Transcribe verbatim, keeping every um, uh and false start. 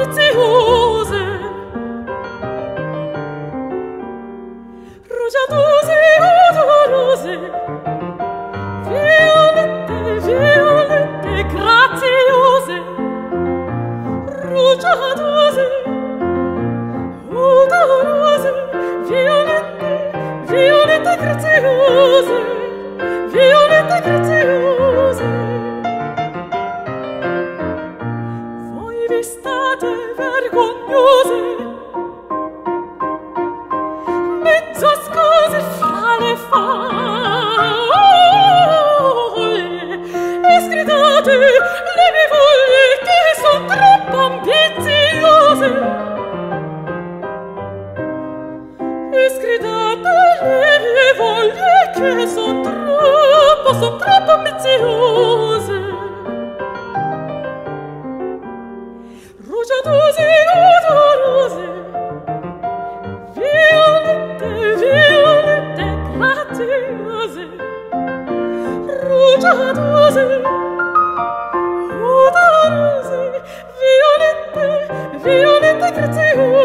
preziose, rugiadose, odorose, violette, violette, graziose, rugiadose, odorose, violette, violette, graziose, violette, graziose. Voi vi state vergognose, mezzo scose fra le foglie, e sgridate le mie voglie che son troppo ambiziose, e sgridate le mie voglie che son troppo, son troppo ambiziose. Rugiadose, odorose, violette, violette, graziose, rugiadose, odorose, violette, violette, graziose.